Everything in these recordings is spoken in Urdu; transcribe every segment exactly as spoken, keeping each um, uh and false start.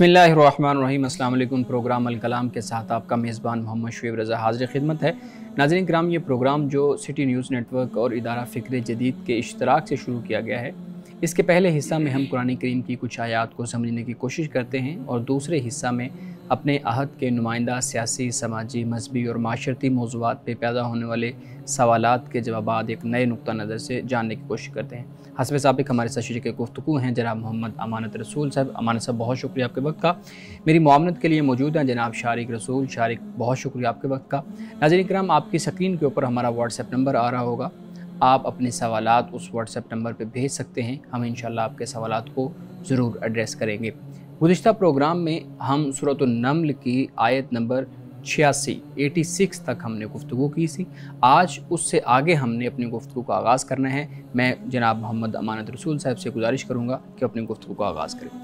बिस्मिल्लाहिर्रहमानिर्रहीम। अस्सलाम वालेकुम। प्रोग्राम अल कलाम के साथ आपका मेज़बान मोहम्मद शुएब रज़ा हाज़िर खिदमत है। नाज़रीन किराम, ये प्रोग्राम जो सिटी न्यूज़ नेटवर्क और इदारा फ़िक्र जदीद के इश्तराक से शुरू किया गया है, इसके पहले हिस्सा में हम कुरान करीम की कुछ आयात को समझने की कोशिश करते हैं और दूसरे हिस्सा में अपने अहद के नुमाइंदा सियासी, समाजी, मजहबी और माशरती मौज़ूआत पे पैदा होने वाले सवालात के जवाबात एक नए नुक्ता नज़र से जानने की कोशिश करते हैं। हस्ब साबिक़ हमारे साथ शरीक गुफ्तगू हैं जनाब मोहम्मद अमानत रसूल साहब। अमानत साहब, बहुत शुक्रिया आपके वक्त का। मेरी मुआवनत के लिए मौजूद हैं जनाब शारिक रसूल। शारिक, बहुत शुक्रिया आपके वक्त का। नाज़रीन किराम, आपकी स्क्रीन के ऊपर हमारा व्हाट्सएप नंबर आ रहा होगा, आप अपने सवालात उस व्हाट्सएप नंबर पर भेज सकते हैं। हम इंशाअल्लाह आपके सवालात को ज़रूर एड्रेस करेंगे। गुज़िश्ता प्रोग्राम में हम सूरत नम्ल की आयत नंबर छियासी छियासी तक हमने गुफ्तगू की थी। आज उससे आगे हमने अपनी गुफ्तगू का आगाज़ करना है। मैं जनाब मोहम्मद अमानत रसूल साहब से गुजारिश करूँगा कि अपनी गुफ्तगू का आगाज़ करें।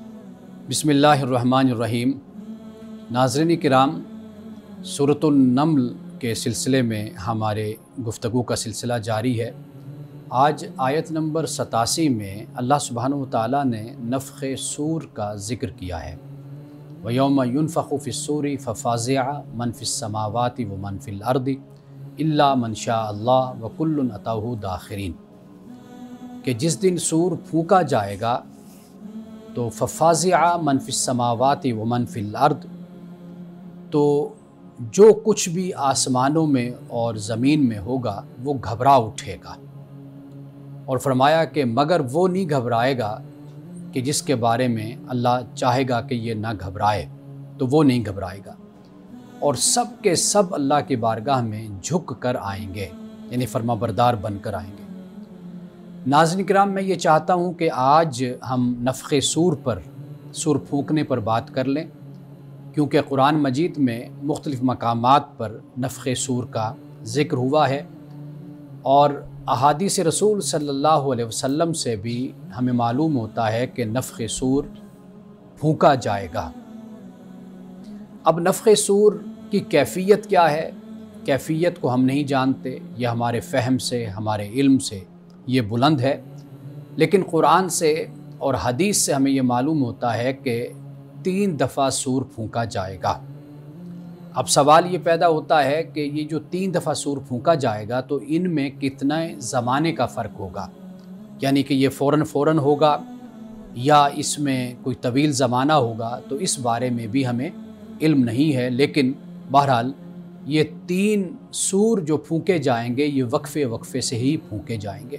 बिस्मिल्लाहिर्रहमानिर्रहीम। नाज़रीन किराम, सूरत नम्ल के सिलसिले में हमारे गुफ्तगू का सिलसिला जारी है। आज आयत नंबर सतासी में अल्लाह सुब्हानहु व तआला ने नफ़ख़े सूर का ज़िक्र किया है। व यौम युनफ़ख़ु फ़िस्सूरि फ़फ़ाज़िअ मन फ़िस्समावाति व मन फ़िल अर्दि इल्ला मन शा अल्लाह व कुल्लुन अताहु दाखिरीन, कि जिस दिन सूर फूंका जाएगा तो फ़फ़ाज़िअ मन फ़िस्समावाति व मन फ़िल अर्द, तो जो कुछ भी आसमानों में और ज़मीन में होगा वो घबरा उठेगा। और फरमाया कि मगर वो नहीं घबराएगा कि जिसके बारे में अल्लाह चाहेगा कि ये ना घबराए, तो वो नहीं घबराएगा। और सब के सब अल्लाह की बारगाह में झुक कर आएंगे, यानी फरमाबरदार बनकर आएंगे। नाज़रीन किराम, मैं ये चाहता हूँ कि आज हम नफ़ख़े सूर पर, सूर फूंकने पर बात कर लें, क्योंकि कुरान मजीद में मुख्तलिफ़ मकामात पर नफ़ख़े सूर का ज़िक्र हुआ है और अहादीस रसूल सल्लल्लाहु अलैहि वसल्लम से भी हमें मालूम होता है कि नफ़ख़े सूर फूंका जाएगा। अब नफ़ख़े सूर की कैफ़ियत क्या है, कैफ़ियत को हम नहीं जानते, यह हमारे फ़हम से, हमारे इल्म से ये बुलंद है, लेकिन कुरान से और हदीस से हमें ये मालूम होता है कि तीन दफ़ा सूर फूंका जाएगा। अब सवाल ये पैदा होता है कि ये जो तीन दफ़ा सूर फूंका जाएगा तो इनमें कितना ज़माने का फ़र्क होगा, यानी कि ये फ़ौरन फ़ौरन होगा या इसमें कोई तवील ज़माना होगा, तो इस बारे में भी हमें इल्म नहीं है। लेकिन बहरहाल ये तीन सूर जो फूंके जाएंगे ये वक्फ़े वक्फ़े से ही फूंके जाएंगे।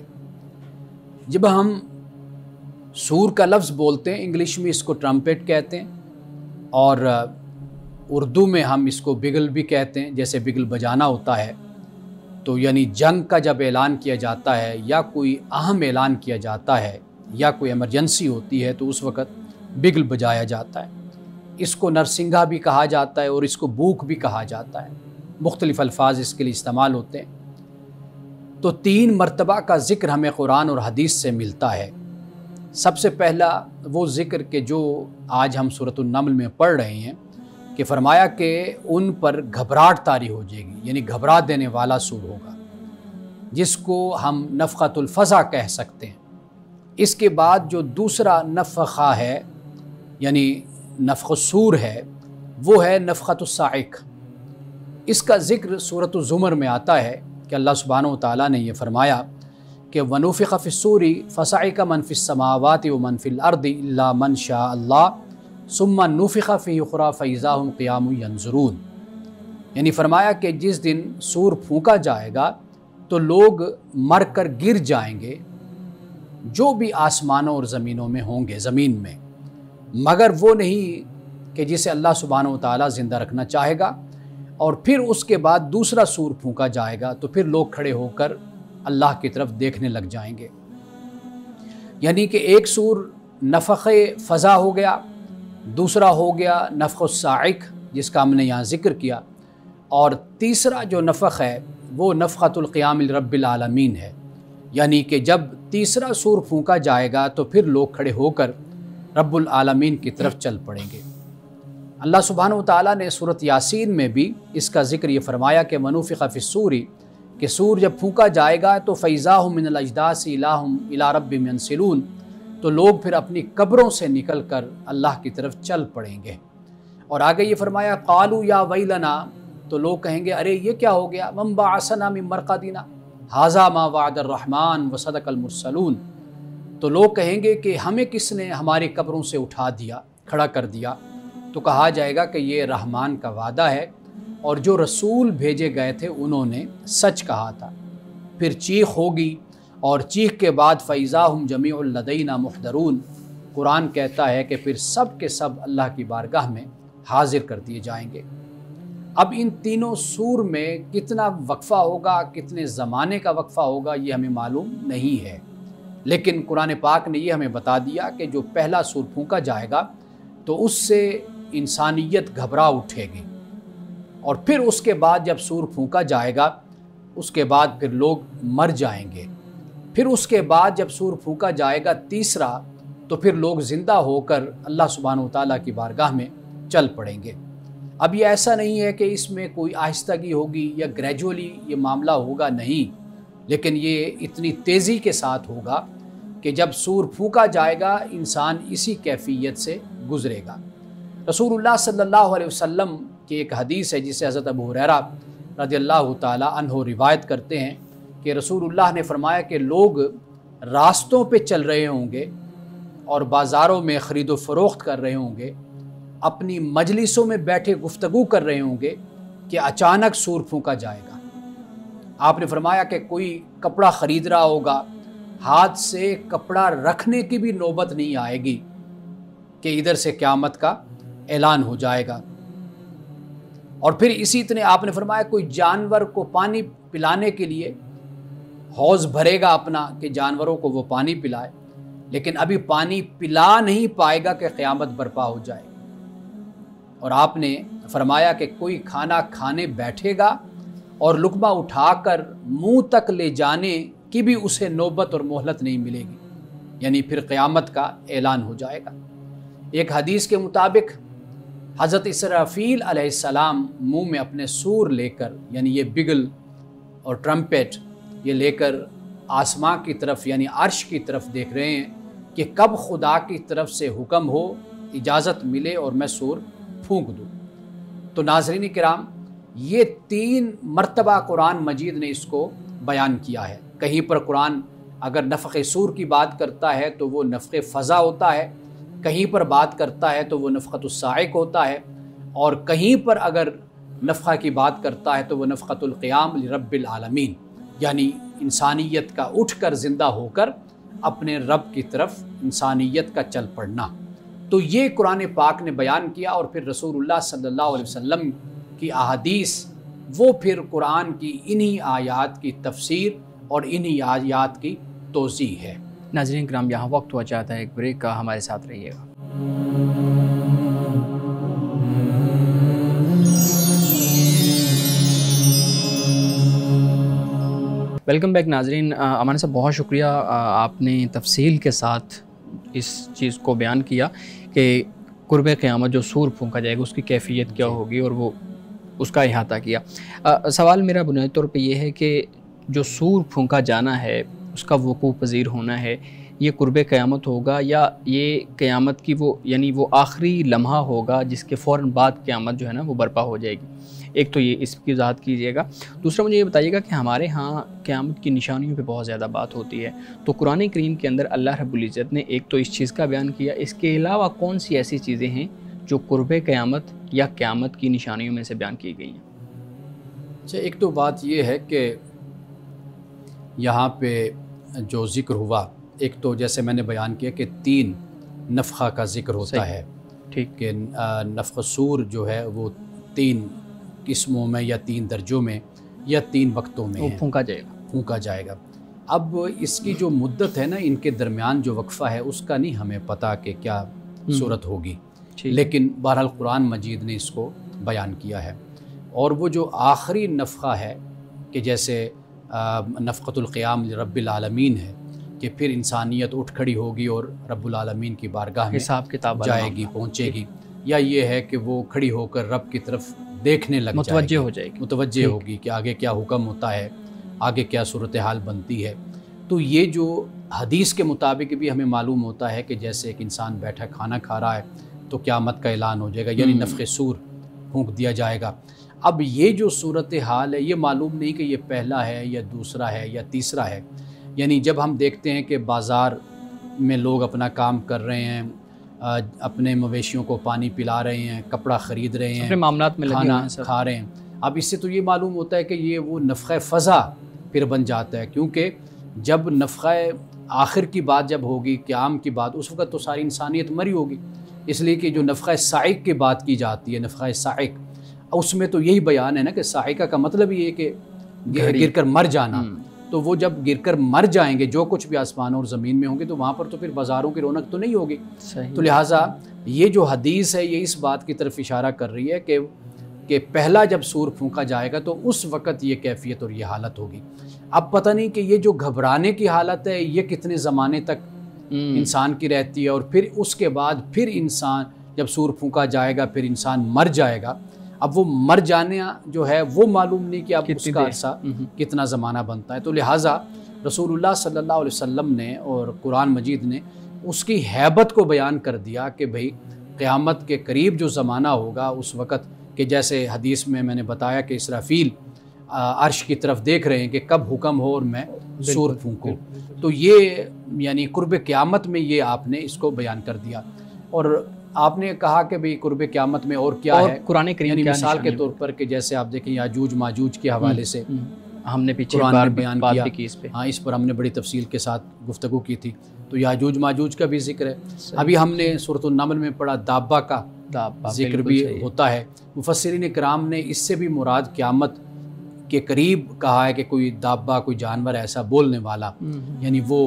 जब हम सूर का लफ्ज़ बोलते हैं, इंग्लिश में इसको ट्रम्पेट कहते हैं और उर्दू में हम इसको बिगल भी कहते हैं। जैसे बिगल बजाना होता है, तो यानी जंग का जब ऐलान किया जाता है या कोई अहम ऐलान किया जाता है या कोई इमरजेंसी होती है तो उस वक़्त बिगल बजाया जाता है। इसको नरसिंगा भी कहा जाता है और इसको बूक भी कहा जाता है, मुख्तलिफ़ अल्फाज इसके लिए इस्तेमाल होते हैं। तो तीन मरतबा का ज़िक्र हमें कुरान और हदीस से मिलता है। सबसे पहला वो ज़िक्र के जो आज हम सूरत नम्ल में पढ़ रहे हैं कि फरमाया कि उन पर घबराहट तारी हो जाएगी, यानी घबरा देने वाला सूर होगा, जिसको हम नफ़ख़तुल फ़ज़ा कह सकते हैं। इसके बाद जो दूसरा नफ़ख़ा है, यानी नफ़ख़ुस सूर है, वो है नफ़ख़तुस साइक़। इसका ज़िक्र सूरत ज़ुमर में आता है कि अल्लाह सुब्हानहु व तआला ने ये फरमाया कि वनुफ़िख़ फ़िस्सूरि फ़सइक़ मन फ़िस्समावाति व मन फ़िल अर्दि इल्ला मन शा अल्लाह सुम्मा नुफ़िख़ फ़ीहि उख़रा फ़इज़ा हुम क़ियामुन यंज़ुरून, यानी फरमाया कि जिस दिन सूर फूंका जाएगा तो लोग मर कर गिर जाएंगे, जो भी आसमानों और ज़मीनों में होंगे, ज़मीन में, मगर वो नहीं कि जिसे अल्लाह सुब्हानहु व तआला ज़िंदा रखना चाहेगा। और फिर उसके बाद दूसरा सूर फूंका जाएगा तो फिर लोग खड़े होकर अल्लाह की तरफ देखने लग जाएंगे। यानी कि एक सूर नफ़ख़े फ़ज़ा हो गया, दूसरा हो गया नफ़ख़ुस साइक़ जिसका हमने यहाँ ज़िक्र किया, और तीसरा जो नफ़ख़ है वो नफ़ख़तुल क़ियाम रब्बिल आलमीन है, यानी कि जब तीसरा सूर फूंका जाएगा तो फिर लोग खड़े होकर रब्बुल आलमीन की तरफ चल पड़ेंगे। अल्लाह सुब्हानहु व तआला ने सूरत यासीन में भी इसका ज़िक्र ये फरमाया कि वनुफ़िख़ फ़िस्सूरि, कि सूर जब फूंका जाएगा तो फ़इज़ा हुम मिनल अजदासी इला हुम इला रब्बिहिम यंसिलून, تو لوگ پھر اپنی قبروں سے نکل کر اللہ کی طرف چل پڑیں گے۔ اور آگے یہ فرمایا قالوا یا ویلنا، تو لوگ کہیں گے ارے یہ کیا ہو گیا، من بعثنا من مرقدنا ھذا ما وعد الرحمن وصدق المرسلون، تو لوگ کہیں گے کہ ہمیں کس نے ہماری قبروں سے اٹھا دیا، کھڑا کر دیا، تو کہا جائے گا کہ یہ رحمان کا وعدہ ہے اور جو رسول بھیجے گئے تھے انہوں نے سچ کہا تھا۔ پھر چیخ ہوگی اور چیخ کے بعد فَإِذَا هُمْ جَمِيعٌ لَدَيْنَا مُحْضَرُونَ، قرآن کہتا ہے کہ پھر سب کے سب اللہ کی بارگاہ میں حاضر کر دیے جائیں گے۔ اب ان تینوں سور میں کتنا وقفہ ہوگا، کتنے زمانے کا وقفہ ہوگا، یہ ہمیں معلوم نہیں ہے، لیکن قرآن پاک نے یہ ہمیں بتا دیا کہ جو پہلا سور پھونکا جائے گا تو اس سے انسانیت گھبرا اٹھے گی، اور پھر اس کے بعد جب سور پھونکا جائے گا اس کے بعد پھر لوگ مر جائیں گے، پھر اس کے بعد جب سور پھونکا جائے گا تیسرا، تو پھر لوگ زندہ ہو کر اللہ سبحانہ و تعالیٰ کی بارگاہ میں چل پڑیں گے۔ اب یہ ایسا نہیں ہے کہ اس میں کوئی آہستگی ہوگی یا گریجولی یہ معاملہ ہوگا، نہیں، لیکن یہ اتنی تیزی کے ساتھ ہوگا کہ جب سور پھونکا جائے گا انسان اسی کیفیت سے گزرے گا۔ رسول اللہ صلی اللہ علیہ وسلم کی ایک حدیث ہے جسے حضرت ابو ہریرہ رضی اللہ تعالیٰ عنہ روایت کرتے ہیں کہ رسول اللہ نے فرمایا کہ لوگ راستوں پہ چل رہے ہوں گے اور بازاروں میں خرید و فروخت کر رہے ہوں گے، اپنی مجلسوں میں بیٹھے گفتگو کر رہے ہوں گے کہ اچانک سور پھونکا جائے گا۔ آپ نے فرمایا کہ کوئی کپڑا خرید رہا ہوگا، ہاتھ سے کپڑا رکھنے کی بھی نوبت نہیں آئے گی کہ ادھر سے قیامت کا اعلان ہو جائے گا۔ اور پھر اسی طرح آپ نے فرمایا کوئی جانور کو پانی پلانے کے لیے حوض بھرے گا اپنا کہ جانوروں کو وہ پانی پلائے، لیکن ابھی پانی پلا نہیں پائے گا کہ قیامت برپا ہو جائے۔ اور آپ نے فرمایا کہ کوئی کھانا کھانے بیٹھے گا اور لقمہ اٹھا کر منہ تک لے جانے کی بھی اسے نوبت اور مہلت نہیں ملے گی، یعنی پھر قیامت کا اعلان ہو جائے گا۔ ایک حدیث کے مطابق حضرت اسرافیل علیہ السلام منہ میں اپنے سور لے کر، یعنی یہ بگل اور ٹرمپٹ یہ لے کر آسمان کی طرف یعنی عرش کی طرف دیکھ رہے ہیں کہ کب خدا کی طرف سے حکم ہو، اجازت ملے اور میں سور پھونک دوں۔ تو ناظرین کرام، یہ تین مرتبہ قرآن مجید نے اس کو بیان کیا ہے۔ کہیں پر قرآن اگر نفخ سور کی بات کرتا ہے تو وہ نفخ فضا ہوتا ہے، کہیں پر بات کرتا ہے تو وہ نفخۃ الصاعق ہوتا ہے، اور کہیں پر اگر نفخہ کی بات کرتا ہے تو وہ نفخۃ القیام لرب العالمین، یعنی انسانیت کا اٹھ کر زندہ ہو کر اپنے رب کی طرف انسانیت کا چل پڑنا۔ تو یہ قرآن پاک نے بیان کیا، اور پھر رسول اللہ صلی اللہ علیہ وسلم کی احادیث وہ پھر قرآن کی انہی آیات کی تفسیر اور انہی آیات کی توضیح ہے۔ ناظرین کرام، یہاں وقت ہوا چاہتا ہے ایک بریک کا، ہمارے ساتھ رہیے گا۔ ویلکم بیک ناظرین۔ امان صاحب بہت شکریہ، آپ نے تفصیل کے ساتھ اس چیز کو بیان کیا کہ قرب قیامت جو سور پھونکا جائے گا اس کی کیفیت کیا ہوگی، اور وہ اس کا احاطہ کیا۔ سوال میرا بنیادی طور پہ یہ ہے کہ جو سور پھونکا جانا ہے، اس کا وقوع پذیر ہونا ہے، یہ قرب قیامت ہوگا یا یہ قیامت کی وہ یعنی وہ آخری لمحہ ہوگا جس کے فوراً بعد قیامت جو ہے نا وہ برپا ہو جائے گی؟ ایک تو یہ اس کی وضاحت کیجیے گا۔ دوسرا مجھے یہ بتائیے گا کہ ہمارے ہاں قیامت کی نشانیوں پہ بہت زیادہ بات ہوتی ہے، تو قرآن کریم کے اندر اللہ رب العزت نے ایک تو اس چیز کا بیان کیا، اس کے علاوہ کون سی ایسی چیزیں ہیں جو قرب قیامت یا قیامت کی نشانیوں میں سے بیان کی گئی ہیں؟ اچھا، ایک تو بات یہ ہے کہ یہاں پہ جو ذکر ہوا، ایک تو جیسے میں نے بیان کیا کہ تین نفخہ کا ذکر ہوتا ہے، ٹھیک، کہ نفخ سور جو ہے وہ تین قسموں میں یا تین درجوں میں یا تین وقتوں میں پھونکا جائے گا پھونکا جائے گا۔ اب اس کی جو مدت ہے نا، ان کے درمیان جو وقفہ ہے اس کا نہیں ہمیں پتہ کہ کیا صورت ہوگی، لیکن بہرحال قرآن مجید نے اس کو بیان کیا ہے۔ اور وہ جو آخری نفخہ ہے کہ جیسے نفخۃ القیام رب العالمین ہے کہ پھر انسانیت اٹھ کھڑی ہوگی اور رب العالمین کی بارگاہ میں حساب کتاب جائے گی، پہنچے گی، یا یہ ہے کہ وہ کھڑی ہو کر رب کی طرف دیکھنے لگ متوجہ جائے گی، ہو جائے گی، متوجہ ہوگی کہ آگے کیا حکم ہوتا ہے، آگے کیا صورتحال بنتی ہے۔ تو یہ جو حدیث کے مطابق بھی ہمیں معلوم ہوتا ہے کہ جیسے ایک انسان بیٹھا کھانا کھا رہا ہے تو قیامت کا اعلان ہو جائے گا، یعنی نفخ صور پھونک دیا جائے گا۔ اب یہ جو صورت حال ہے یہ معلوم نہیں کہ یہ پہلا ہے یا دوسرا ہے یا تیسرا ہے، یعنی جب ہم دیکھتے ہیں کہ بازار میں لوگ اپنا کام کر رہے ہیں، اپنے مویشیوں کو پانی پلا رہے ہیں، کپڑا خرید رہے ہیں، اپنے معاملات میں کھانا کھا رہے ہیں، اب اس سے تو یہ معلوم ہوتا ہے کہ یہ وہ نفخہ فضا پھر بن جاتا ہے، کیونکہ جب نفخہ آخر کی بات جب ہوگی، قیام کی بات، اس وقت تو ساری انسانیت مری ہوگی، اس لیے کہ جو نفخہ صاعق کی بات کی جاتی ہے، نفخہ صاعق، اس میں تو یہی بیان ہے نا کہ صاعقہ کا مطلب یہ ہے کہ گر کر مر جانا، تو وہ جب گر کر مر جائیں گے جو کچھ بھی آسمانوں اور زمین میں ہوں گے تو وہاں پر تو پھر بازاروں کی رونق تو نہیں ہوگی۔ تو لہٰذا یہ جو حدیث ہے یہ اس بات کی طرف اشارہ کر رہی ہے کہ کہ پہلا جب سور پھونکا جائے گا تو اس وقت یہ کیفیت اور یہ حالت ہوگی۔ اب پتہ نہیں کہ یہ جو گھبرانے کی حالت ہے یہ کتنے زمانے تک انسان کی رہتی ہے، اور پھر اس کے بعد پھر انسان جب سور پھونکا جائے گا پھر انسان مر جائے گا۔ اب وہ مر جانے جو ہے وہ معلوم نہیں کہ اب اس کا عرصہ کتنا زمانہ بنتا ہے۔ تو لہٰذا رسول اللہ صلی اللہ علیہ وسلم نے اور قرآن مجید نے اس کی ہیبت کو بیان کر دیا کہ بھئی قیامت کے قریب جو زمانہ ہوگا اس وقت کہ جیسے حدیث میں میں نے بتایا کہ اسرافیل عرش کی طرف دیکھ رہے ہیں کہ کب حکم ہو اور میں سور پھونکوں، تو یہ یعنی قرب قیامت میں یہ آپ نے اس کو بیان کر دیا۔ اور آپ نے کہا کہ بھئی قرب قیامت میں اور کیا ہے، قرآن کریم یعنی مثال کے طور پر کہ جیسے آپ دیکھیں یاجوج ماجوج کے حوالے سے ہم نے پیچھے قرآن نے بیان کیا، اس پہ ہاں اس پر ہم نے بڑی تفصیل کے ساتھ گفتگو کی تھی، تو یاجوج ماجوج کا بھی ذکر ہے۔ ابھی ہم نے سورۃ النمل میں پڑھا دابہ کا ذکر بھی ہوتا ہے۔ مفسرین کرام نے اس سے بھی مراد قیامت کے قریب کہا ہے کہ کوئی دابہ، کوئی جانور ایسا بولنے والا، یعنی وہ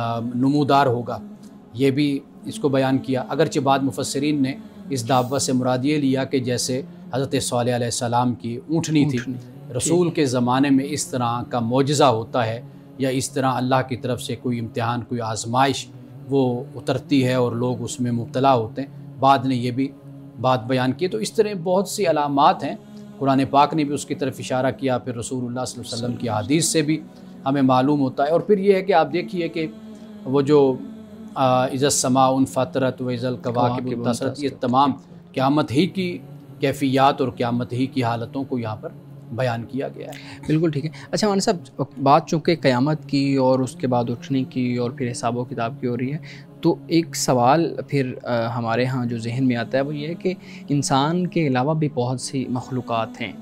نمودار ہوگا، یہ بھی اس کو بیان کیا۔ اگرچہ بعد مفسرین نے اس دابہ سے مراد یہ لیا کہ جیسے حضرت صالح علیہ السلام کی اونٹنی تھی، رسول کے زمانے میں اس طرح کا معجزہ ہوتا ہے یا اس طرح اللہ کی طرف سے کوئی امتحان، کوئی آزمائش وہ اترتی ہے اور لوگ اس میں مبتلا ہوتے ہیں، بعد نے یہ بھی بات بیان کی۔ تو اس طرح بہت سی علامات ہیں، قرآن پاک نے بھی اس کی طرف اشارہ کیا، پھر رسول اللہ صلی اللہ علیہ وسلم کی حدیث سے بھی ہمیں معلوم ہوتا ہے۔ اور پھر یہ ہے کہ آپ دیکھیے کہ وہ جو اذا السماء انفطرت و اذا الکواکب انتثرت، یہ تمام قیامت ہی کی کیفیات اور قیامت ہی کی حالتوں کو یہاں پر بیان کیا گیا ہے۔ بالکل ٹھیک ہے۔ اچھا مولانا صاحب، بات چونکہ قیامت کی اور اس کے بعد اٹھنے کی اور پھر حساب و کتاب کی ہو رہی ہے، تو ایک سوال پھر ہمارے ہاں جو ذہن میں آتا ہے وہ یہ ہے کہ انسان کے علاوہ بھی بہت سی مخلوقات ہیں،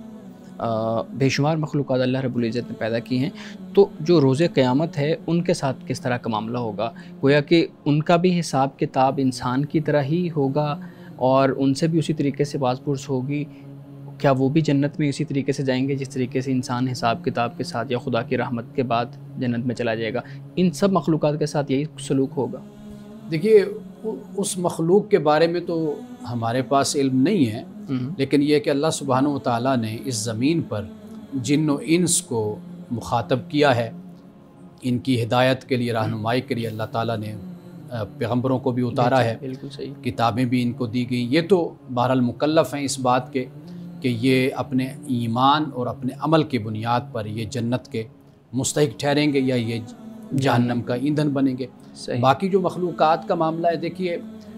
بے شمار مخلوقات اللہ رب العزت نے پیدا کی ہیں، تو جو روز قیامت ہے ان کے ساتھ کس طرح کا معاملہ ہوگا؟ گویا کہ ان کا بھی حساب کتاب انسان کی طرح ہی ہوگا اور ان سے بھی اسی طریقے سے باز پرس ہوگی؟ کیا وہ بھی جنت میں اسی طریقے سے جائیں گے جس طریقے سے انسان حساب کتاب کے ساتھ یا خدا کی رحمت کے بعد جنت میں چلا جائے گا؟ ان سب مخلوقات کے ساتھ یہی سلوک ہوگا؟ دیکھیے اس مخلوق کے بارے میں تو ہمارے پاس علم نہیں ہے، لیکن یہ کہ اللہ سبحانہ و تعالیٰ نے اس زمین پر جن و انس کو مخاطب کیا ہے، ان کی ہدایت کے لیے، رہنمائی کے لیے اللہ تعالیٰ نے پیغمبروں کو بھی اتارا ہے، بالکل صحیح، کتابیں بھی ان کو دی گئیں۔ یہ تو بہرحال مکلف ہیں اس بات کے کہ یہ اپنے ایمان اور اپنے عمل کی بنیاد پر یہ جنت کے مستحق ٹھہریں گے یا یہ جہنم کا ایندھن بنیں گے۔ باقی جو مخلوقات کا معاملہ ہے، دیکھیے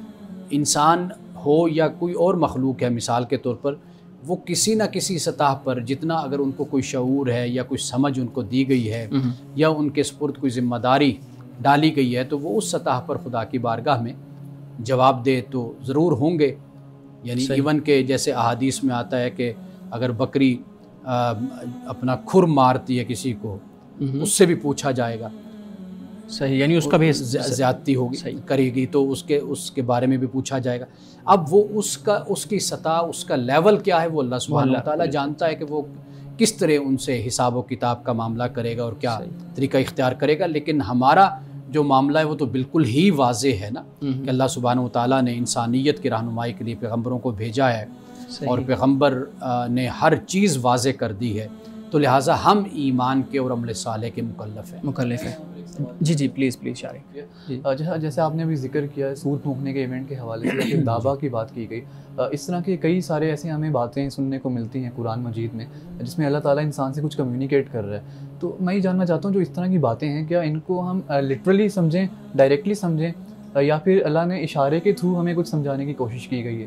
انسان ہو یا کوئی اور مخلوق ہے، مثال کے طور پر وہ کسی نہ کسی سطح پر جتنا اگر ان کو کوئی شعور ہے یا کوئی سمجھ ان کو دی گئی ہے یا ان کے سپرد کوئی ذمہ داری ڈالی گئی ہے، تو وہ اس سطح پر خدا کی بارگاہ میں جواب دہ تو ضرور ہوں گے۔ یعنی ایون کہ جیسے احادیث میں آتا ہے کہ اگر بکری اپنا کھر مارتی ہے کسی کو، اس سے بھی پوچھا جائے گا، صحیح، یعنی اس کا بھی زیادتی ہوگی کرے گی تو اس کے اس کے بارے میں بھی پوچھا جائے گا۔ اب وہ اس کا اس کی سطح، اس کا لیول کیا ہے، وہ اللہ سبحانہ وتعالیٰ جانتا ہے کہ وہ کس طرح ان سے حساب و کتاب کا معاملہ کرے گا اور کیا طریقہ اختیار کرے گا۔ لیکن ہمارا جو معاملہ ہے وہ تو بالکل ہی واضح ہے نا کہ اللہ سبحانہ وتعالیٰ نے انسانیت کی رہنمائی کے لیے پیغمبروں کو بھیجا ہے اور پیغمبر نے ہر چیز واضح کر دی ہے، تو لہٰذا ہم ایمان کے اور عمل صالح کے مکلف ہیں مکلف ہیں جی جی پلیز پلیز شارق. جیسا جیسے آپ نے ابھی ذکر کیا ہے سور پھونکنے کے ایونٹ کے حوالے سے یا پھر دابا کی بات کی گئی, اس طرح کے کئی سارے ایسے ہمیں باتیں سننے کو ملتی ہیں قرآن مجید میں جس میں اللہ تعالیٰ انسان سے کچھ کمیونیکیٹ کر رہا ہے. تو میں یہ جاننا چاہتا ہوں جو اس طرح کی باتیں ہیں کیا ان کو ہم لٹرلی سمجھیں, ڈائریکٹلی سمجھیں, یا پھر اللہ نے اشارے کے تھرو ہمیں کچھ سمجھانے کی کوشش کی گئی ہے؟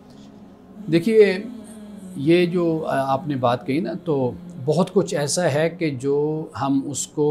دیکھیے یہ جو آپ نے بات کہی نا, تو بہت کچھ ایسا ہے کہ جو ہم اس کو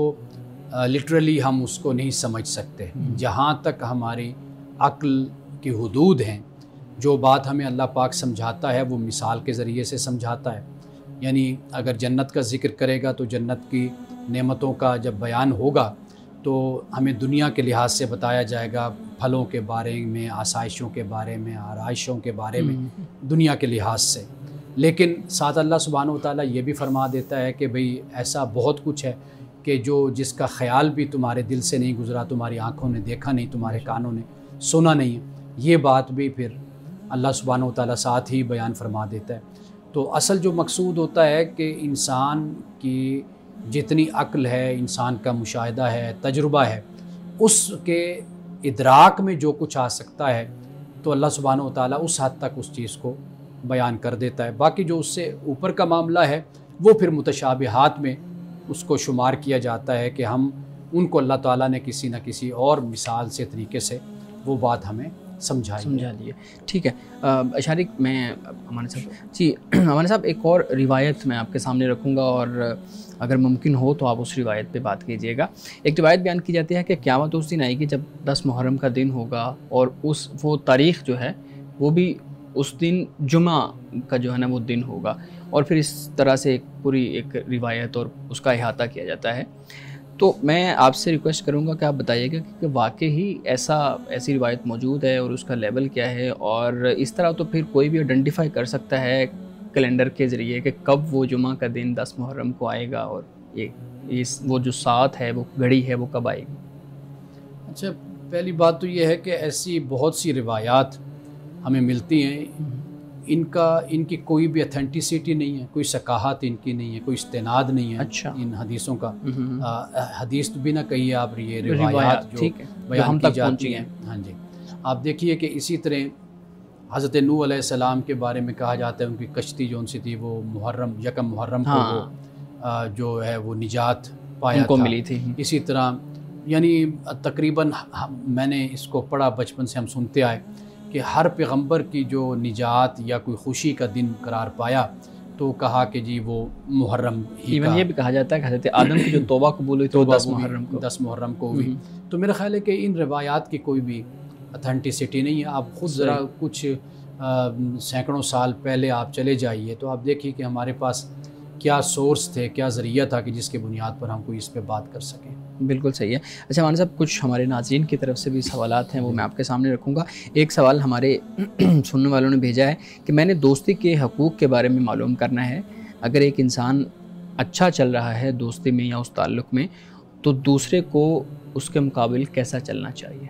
لٹرلی ہم اس کو نہیں سمجھ سکتے. جہاں تک ہماری عقل کی حدود ہیں, جو بات ہمیں اللہ پاک سمجھاتا ہے وہ مثال کے ذریعے سے سمجھاتا ہے. یعنی اگر جنت کا ذکر کرے گا تو جنت کی نعمتوں کا جب بیان ہوگا تو ہمیں دنیا کے لحاظ سے بتایا جائے گا, پھلوں کے بارے میں, آسائشوں کے بارے میں, آرائشوں کے بارے میں دنیا کے لحاظ سے. لیکن ساتھ اللہ سبحانہ و تعالیٰ یہ بھی فرما دیتا ہے کہ بھئی ایسا بہت کچھ ہے کہ جو جس کا خیال بھی تمہارے دل سے نہیں گزرا, تمہاری آنکھوں نے دیکھا نہیں, تمہارے کانوں نے سنا نہیں. یہ بات بھی پھر اللہ سبحانہ و تعالیٰ ساتھ ہی بیان فرما دیتا ہے. تو اصل جو مقصود ہوتا ہے کہ انسان کی جتنی عقل ہے, انسان کا مشاہدہ ہے, تجربہ ہے, اس کے ادراک میں جو کچھ آ سکتا ہے تو اللہ سبحانہ و تعالیٰ اس حد تک اس چیز کو بیان کر دیتا ہے. باقی جو اس سے اوپر کا معاملہ ہے وہ پھر متشابہات میں اس کو شمار کیا جاتا ہے کہ ہم ان کو اللہ تعالیٰ نے کسی نہ کسی اور مثال سے طریقے سے وہ بات ہمیں سمجھائی سمجھا دیے. ٹھیک ہے شارق, میں امان صاحب جی امان صاحب ایک اور روایت میں آپ کے سامنے رکھوں گا اور اگر ممکن ہو تو آپ اس روایت پہ بات کیجیے گا. ایک روایت بیان کی جاتی ہے کہ قیامت اس دن آئے گی جب دس محرم کا دن ہوگا اور اس وہ تاریخ جو ہے وہ بھی اس دن جمعہ کا جو ہے نا وہ دن ہوگا, اور پھر اس طرح سے ایک پوری ایک روایت اور اس کا احاطہ کیا جاتا ہے. تو میں آپ سے ریکویسٹ کروں گا کہ آپ بتائیے گا کہ واقعی ہی ایسا ایسی روایت موجود ہے اور اس کا لیول کیا ہے, اور اس طرح تو پھر کوئی بھی آئیڈینٹیفائی کر سکتا ہے کیلنڈر کے ذریعے کہ کب وہ جمعہ کا دن دس محرم کو آئے گا اور یہ اس وہ جو ساتھ ہے وہ گھڑی ہے وہ کب آئے گی؟ اچھا, پہلی بات تو یہ ہے کہ ایسی بہت سی روایات ہمیں ملتی ہیں, ان کا ان کی کوئی بھی اتھینٹیسٹی نہیں ہے, کوئی ثقافت ان کی نہیں ہے, کوئی استناد نہیں ہے. اچھا. ان حدیثوں کا حدیث تو بھی نہ کہیے آپ, یہ روایات جو بیان ہم کی تک جاتی ہیں. ہاں جی, آپ دیکھیے کہ اسی طرح حضرت نوح علیہ السلام کے بارے میں کہا جاتا ہے ان کی کشتی جو ان سے تھی وہ محرم یکم محرم کو وہ جو ہے وہ نجات پایا کو ملی تھی. اسی طرح یعنی تقریباً میں نے اس کو پڑھا بچپن سے, ہم سنتے آئے کہ ہر پیغمبر کی جو نجات یا کوئی خوشی کا دن قرار پایا تو کہا کہ جی وہ محرم ہی کا. ایون یہ بھی کہا جاتا ہے کہ حضرت آدم کی جو توبہ قبول ہوئی تو دس محرم کو دس محرم کو ہوئی. تو میرا خیال ہے کہ ان روایات کی کوئی بھی اتھینٹسٹی نہیں ہے. آپ خود ذرا کچھ سینکڑوں سال پہلے آپ چلے جائیے تو آپ دیکھیے کہ ہمارے پاس کیا سورس تھے, کیا ذریعہ تھا کہ جس کے بنیاد پر ہم کوئی اس پہ بات کر سکیں. بالکل صحیح ہے. اچھا مان صاحب, کچھ ہمارے ناظرین کی طرف سے بھی سوالات ہیں وہ میں آپ کے سامنے رکھوں گا. ایک سوال ہمارے سننے والوں نے بھیجا ہے کہ میں نے دوستی کے حقوق کے بارے میں معلوم کرنا ہے. اگر ایک انسان اچھا چل رہا ہے دوستی میں یا اس تعلق میں تو دوسرے کو اس کے مقابل کیسا چلنا چاہیے؟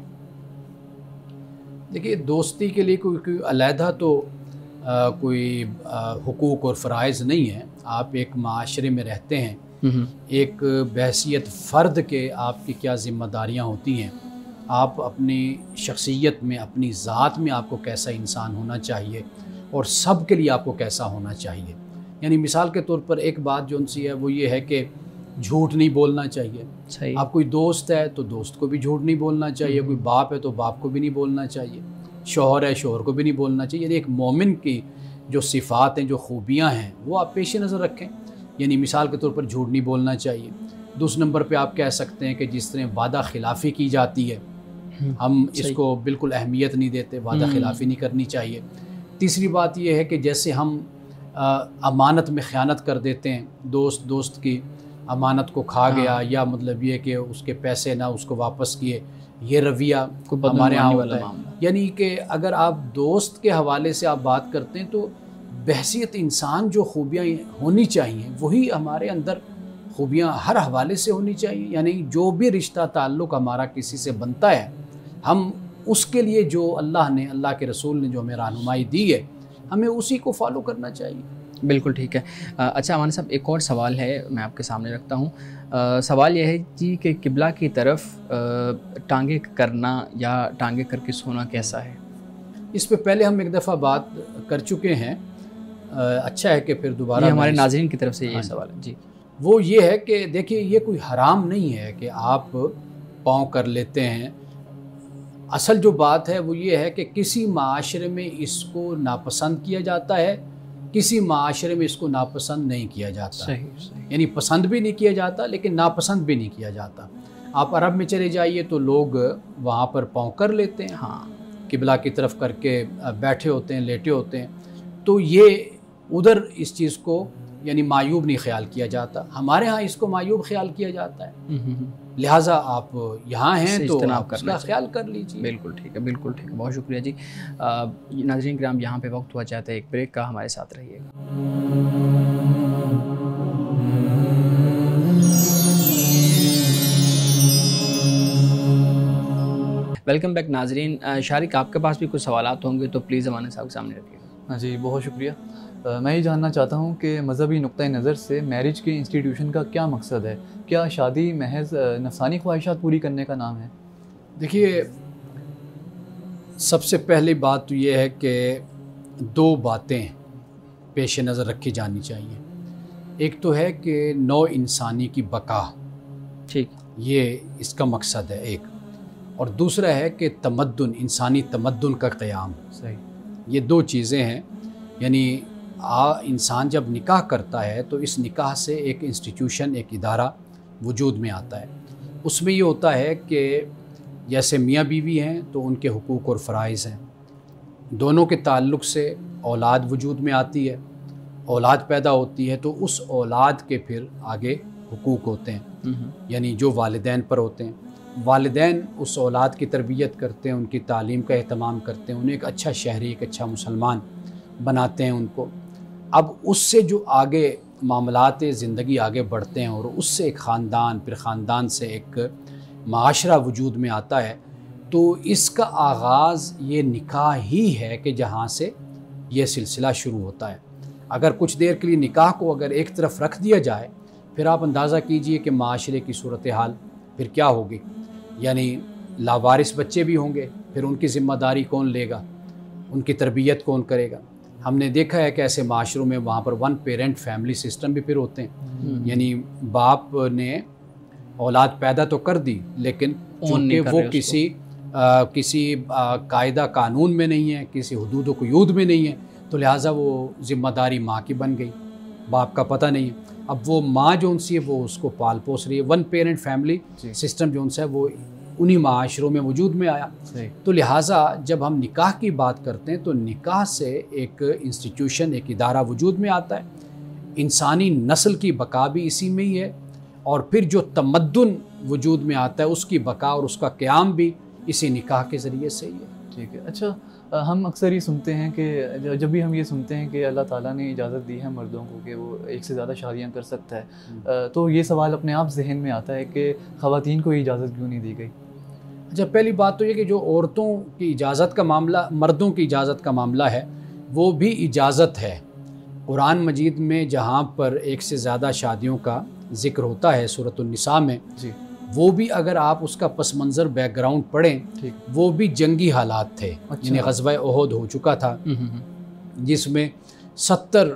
دیکھیے, دوستی کے لیے کوئی کوئی علیحدہ تو آ, کوئی آ, حقوق اور فرائض نہیں ہے. آپ ایک معاشرے میں رہتے ہیں, ایک بحیثیت فرد کے آپ کی کیا ذمہ داریاں ہوتی ہیں, آپ اپنی شخصیت میں اپنی ذات میں آپ کو کیسا انسان ہونا چاہیے اور سب کے لیے آپ کو کیسا ہونا چاہیے. یعنی مثال کے طور پر ایک بات جو ان سی ہے وہ یہ ہے کہ جھوٹ نہیں بولنا چاہیے. صحیح. آپ کوئی دوست ہے تو دوست کو بھی جھوٹ نہیں بولنا چاہیے, کوئی باپ ہے تو باپ کو بھی نہیں بولنا چاہیے, شوہر ہے شوہر کو بھی نہیں بولنا چاہیے. یعنی ایک مومن کی جو صفات ہیں جو خوبیاں ہیں وہ آپ پیش نظر رکھیں. یعنی مثال کے طور پر جھوٹ نہیں بولنا چاہیے. دوسرے نمبر پہ آپ کہہ سکتے ہیں کہ جس طرح وعدہ خلافی کی جاتی ہے ہم اس کو بالکل اہمیت نہیں دیتے, وعدہ خلافی نہیں کرنی چاہیے. تیسری بات یہ ہے کہ جیسے ہم امانت میں خیانت کر دیتے ہیں, دوست دوست کی امانت کو کھا گیا یا مطلب یہ کہ اس کے پیسے نہ اس کو واپس کیے, یہ رویہ ہمارے یہاں ہوتا ہے. یعنی کہ اگر آپ دوست کے حوالے سے آپ بات کرتے ہیں تو بحیثیت انسان جو خوبیاں ہونی چاہیے وہی ہمارے اندر خوبیاں ہر حوالے سے ہونی چاہیے. یعنی جو بھی رشتہ تعلق ہمارا کسی سے بنتا ہے ہم اس کے لیے جو اللہ نے اللہ کے رسول نے جو ہمیں رہنمائی دی ہے ہمیں اسی کو فالو کرنا چاہیے. بالکل ٹھیک ہے. اچھا امان صاحب، ایک اور سوال ہے میں آپ کے سامنے رکھتا ہوں. سوال یہ ہے جی کہ قبلہ کی طرف ٹانگیں کرنا یا ٹانگیں کر کے سونا کیسا ہے؟ اس پہ پہلے ہم ایک دفعہ بات کر چکے ہیں. اچھا ہے کہ پھر دوبارہ یہ ہمارے ناظرین کی طرف سے یہ سوال ہے. جی وہ یہ ہے کہ دیکھیے یہ کوئی حرام نہیں ہے کہ آپ پاؤں کر لیتے ہیں. اصل جو بات ہے وہ یہ ہے کہ کسی معاشرے میں اس کو ناپسند کیا جاتا ہے، کسی معاشرے میں اس کو ناپسند نہیں کیا جاتا. صحیح صحیح. یعنی پسند بھی نہیں کیا جاتا لیکن ناپسند بھی نہیں کیا جاتا. آپ عرب میں چلے جائیے تو لوگ وہاں پر پاؤں کر لیتے ہیں، ہاں قبلہ کی طرف کر کے بیٹھے ہوتے ہیں، لیٹے ہوتے ہیں. تو یہ ادھر اس چیز کو یعنی معیوب نہیں خیال کیا جاتا. ہمارے ہاں اس کو معیوب خیال کیا جاتا ہے. لہٰذا آپ یہاں ہیں تو آپ اس کا خیال کر لیجیے. بالکل ٹھیک ہے، بالکل ٹھیک ہے. بہت شکریہ جی. ناظرین کرام، یہاں پہ وقت ہوا چاہتا ہے ایک بریک کا، ہمارے ساتھ رہیے گا. ویلکم بیک ناظرین. شارق، آپ کے پاس بھی کچھ سوالات ہوں گے تو پلیز ہمارے صاحب کے سامنے رکھیے گا. ہاں جی، بہت شکریہ. میں یہ جاننا چاہتا ہوں کہ مذہبی نقطۂ نظر سے میرج کے انسٹیٹیوشن کا کیا مقصد ہے؟ کیا شادی محض نفسانی خواہشات پوری کرنے کا نام ہے؟ دیکھیے، سب سے پہلی بات تو یہ ہے کہ دو باتیں پیش نظر رکھی جانی چاہیے. ایک تو ہے کہ نوع انسانی کی بقا، ٹھیک، یہ اس کا مقصد ہے ایک. اور دوسرا ہے کہ تمدن، انسانی تمدن کا قیام. صحیح. یہ دو چیزیں ہیں. یعنی آ انسان جب نکاح کرتا ہے تو اس نکاح سے ایک انسٹیٹیوشن، ایک ادارہ وجود میں آتا ہے. اس میں یہ ہوتا ہے کہ جیسے میاں بیوی ہیں تو ان کے حقوق اور فرائض ہیں. دونوں کے تعلق سے اولاد وجود میں آتی ہے، اولاد پیدا ہوتی ہے تو اس اولاد کے پھر آگے حقوق ہوتے ہیں، یعنی جو والدین پر ہوتے ہیں. والدین اس اولاد کی تربیت کرتے ہیں، ان کی تعلیم کا اہتمام کرتے ہیں، انہیں ایک اچھا شہری، ایک اچھا مسلمان بناتے ہیں ان کو. اب اس سے جو آگے معاملات زندگی آگے بڑھتے ہیں اور اس سے ایک خاندان، پھر خاندان سے ایک معاشرہ وجود میں آتا ہے. تو اس کا آغاز یہ نکاح ہی ہے کہ جہاں سے یہ سلسلہ شروع ہوتا ہے. اگر کچھ دیر کے لیے نکاح کو اگر ایک طرف رکھ دیا جائے، پھر آپ اندازہ کیجئے کہ معاشرے کی صورتحال پھر کیا ہوگی. یعنی لاوارث بچے بھی ہوں گے، پھر ان کی ذمہ داری کون لے گا، ان کی تربیت کون کرے گا. ہم نے دیکھا ہے کہ ایسے معاشروں میں وہاں پر ون پیرنٹ فیملی سسٹم بھی پھر ہوتے ہیں. یعنی باپ نے اولاد پیدا تو کر دی لیکن چونکہ وہ کسی آ, کسی آ, قاعدہ قانون میں نہیں ہے، کسی حدود و قیود میں نہیں ہے، تو لہٰذا وہ ذمہ داری ماں کی بن گئی، باپ کا پتہ نہیں ہے. اب وہ ماں جو ان سی ہے وہ اس کو پال پوس رہی ہے. ون پیرنٹ فیملی سسٹم جو ان سے ہے وہ انہی معاشروں میں وجود میں آیا. تو لہٰذا جب ہم نکاح کی بات کرتے ہیں تو نکاح سے ایک انسٹیٹیوشن، ایک ادارہ وجود میں آتا ہے. انسانی نسل کی بقا بھی اسی میں ہی ہے، اور پھر جو تمدن وجود میں آتا ہے اس کی بقا اور اس کا قیام بھی اسی نکاح کے ذریعے سے ہی ہے. ٹھیک ہے. اچھا، ہم اکثر یہ سنتے ہیں کہ جب بھی ہم یہ سنتے ہیں کہ اللہ تعالیٰ نے اجازت دی ہے مردوں کو کہ وہ ایک سے زیادہ شادیاں کر سکتا ہے، تو یہ سوال اپنے آپ ذہن میں آتا ہے کہ خواتین کو اجازت کیوں نہیں دی گئی؟ اچھا، پہلی بات تو یہ کہ جو عورتوں کی اجازت کا معاملہ، مردوں کی اجازت کا معاملہ ہے وہ بھی اجازت ہے. قرآن مجید میں جہاں پر ایک سے زیادہ شادیوں کا ذکر ہوتا ہے سورۃ النساء میں، جی، وہ بھی اگر آپ اس کا پس منظر بیک گراؤنڈ پڑھیں وہ بھی جنگی حالات تھے. یعنی غزوہ احد ہو چکا تھا جس میں ستر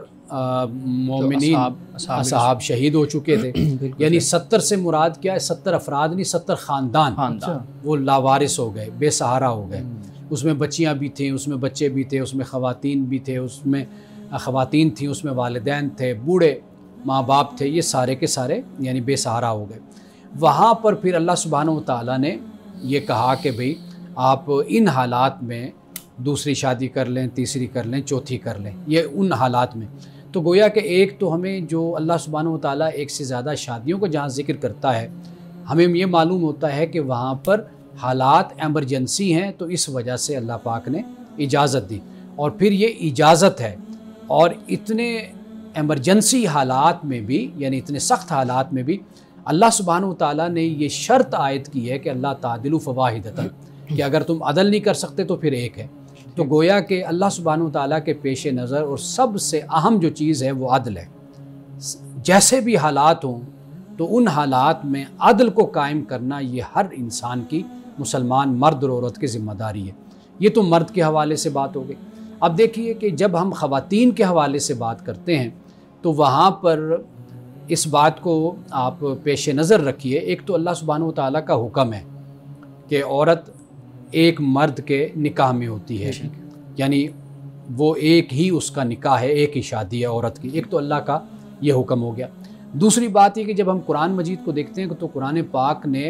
مومنین صحاب شہید ہو چکے تھے. یعنی ستر سے مراد کیا ہے؟ ستر افراد نہیں، ستر خاندان وہ لاوارث ہو گئے، بے سہارا ہو گئے. اس میں بچیاں بھی تھیں، اس میں بچے بھی تھے، اس میں خواتین بھی تھے، اس میں خواتین تھیں، اس میں والدین تھے، بوڑھے ماں باپ تھے، یہ سارے کے سارے یعنی بے سہارا ہو گئے. وہاں پر پھر اللہ سبحانہ و تعالیٰ نے یہ کہا کہ بھئی آپ ان حالات میں دوسری شادی کر لیں، تیسری کر لیں، چوتھی کر لیں. یہ ان حالات میں تو گویا کہ ایک تو ہمیں جو اللہ سبحانہ و تعالیٰ ایک سے زیادہ شادیوں کو جہاں ذکر کرتا ہے، ہمیں یہ معلوم ہوتا ہے کہ وہاں پر حالات ایمرجنسی ہیں، تو اس وجہ سے اللہ پاک نے اجازت دی. اور پھر یہ اجازت ہے، اور اتنے ایمرجنسی حالات میں بھی، یعنی اتنے سخت حالات میں بھی اللہ سبحانہ و تعالیٰ نے یہ شرط عائد کی ہے کہ اللہ تعدل فواحدۃ، کہ اگر تم عدل نہیں کر سکتے تو پھر ایک ہے. تو گویا کہ اللہ سبحانہ و تعالیٰ کے پیش نظر اور سب سے اہم جو چیز ہے وہ عدل ہے. جیسے بھی حالات ہوں تو ان حالات میں عدل کو قائم کرنا یہ ہر انسان کی، مسلمان مرد اور عورت کی ذمہ داری ہے. یہ تو مرد کے حوالے سے بات ہو گئی. اب دیکھیے کہ جب ہم خواتین کے حوالے سے بات کرتے ہیں تو وہاں پر اس بات کو آپ پیش نظر رکھیے. ایک تو اللہ سبحانہ و تعالیٰ کا حکم ہے کہ عورت ایک مرد کے نکاح میں ہوتی ہے، یعنی وہ ایک ہی اس کا نکاح ہے، ایک ہی شادی ہے عورت کی. ایک تو اللہ کا یہ حکم ہو گیا. دوسری بات یہ کہ جب ہم قرآن مجید کو دیکھتے ہیں تو قرآن پاک نے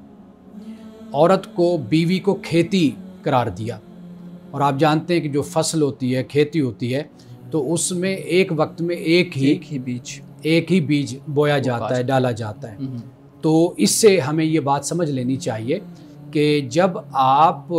عورت کو، بیوی کو کھیتی قرار دیا. اور آپ جانتے ہیں کہ جو فصل ہوتی ہے، کھیتی ہوتی ہے، تو اس میں ایک وقت میں ایک ہی ایک ہی بیج ایک ہی بیج بویا جاتا ہے، ڈالا جاتا ہے. تو اس سے ہمیں یہ بات سمجھ لینی چاہیے کہ جب آپ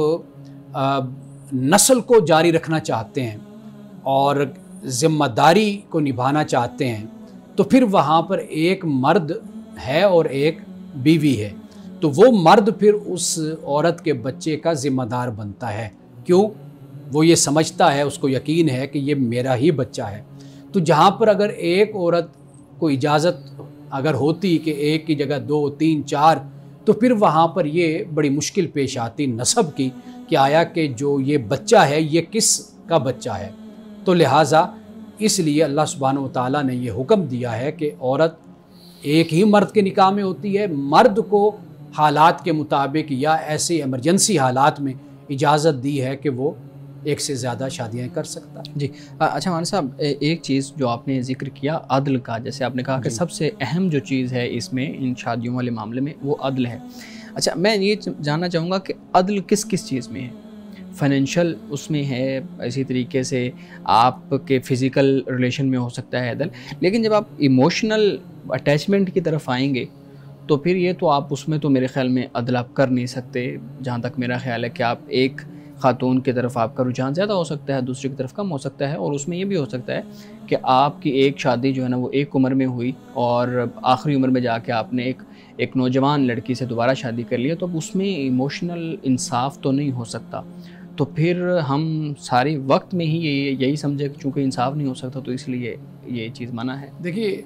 نسل کو جاری رکھنا چاہتے ہیں اور ذمہ داری کو نبھانا چاہتے ہیں تو پھر وہاں پر ایک مرد ہے اور ایک بیوی ہے. تو وہ مرد پھر اس عورت کے بچے کا ذمہ دار بنتا ہے. کیوں؟ وہ یہ سمجھتا ہے، اس کو یقین ہے کہ یہ میرا ہی بچہ ہے. تو جہاں پر اگر ایک عورت کو اجازت اگر ہوتی کہ ایک کی جگہ دو، تین، چار، تو پھر وہاں پر یہ بڑی مشکل پیش آتی نسب کی کہ آیا کہ جو یہ بچہ ہے یہ کس کا بچہ ہے. تو لہٰذا اس لیے اللہ سبحانہ و تعالیٰ نے یہ حکم دیا ہے کہ عورت ایک ہی مرد کے نکاح میں ہوتی ہے. مرد کو حالات کے مطابق یا ایسے ایمرجنسی حالات میں اجازت دی ہے کہ وہ ایک سے زیادہ شادیاں کر سکتا ہے. جی اچھا مولانا صاحب، ایک چیز جو آپ نے ذکر کیا عدل کا، جیسے آپ نے کہا کہ سب سے اہم جو چیز ہے اس میں، ان شادیوں والے معاملے میں، وہ عدل ہے. اچھا میں یہ جاننا چاہوں گا کہ عدل کس کس چیز میں ہے؟ فائنینشیل اس میں ہے، اسی طریقے سے آپ کے فزیکل ریلیشن میں ہو سکتا ہے عدل، لیکن جب آپ ایموشنل اٹیچمنٹ کی طرف آئیں گے تو پھر یہ تو آپ اس میں تو میرے خیال میں عدل آپ کر نہیں سکتے. جہاں تک میرا خیال ہے کہ آپ ایک خاتون کی طرف آپ کا رجحان زیادہ ہو سکتا ہے، دوسری کی طرف کم ہو سکتا ہے، اور اس میں یہ بھی ہو سکتا ہے کہ آپ کی ایک شادی جو ہے نا وہ ایک عمر میں ہوئی اور آخری عمر میں جا کے آپ نے ایک ایک نوجوان لڑکی سے دوبارہ شادی کر لیا، تو اب اس میں ایموشنل انصاف تو نہیں ہو سکتا. تو پھر ہم سارے وقت میں ہی یہی سمجھے کہ چونکہ انصاف نہیں ہو سکتا تو اس لیے یہ چیز منع ہے. دیکھیے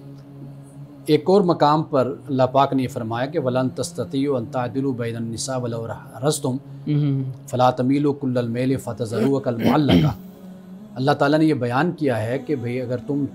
ایک اور مقام پر اللہ پاک نے فرمایا کہ وَلَن تَسْتَطِيعُوا أَن تَعْدِلُوا بَيْنَ النِّسَاءِ وَلَوْ حَرَصْتُمْ فَلَا تَمِيلُوا كُلَّ الْمَيْلِ فَتَذَرُوهَا كَالْمُعَلَّقَةِ. اللہ تعالیٰ نے یہ بیان کیا ہے کہ بھئی اگر تم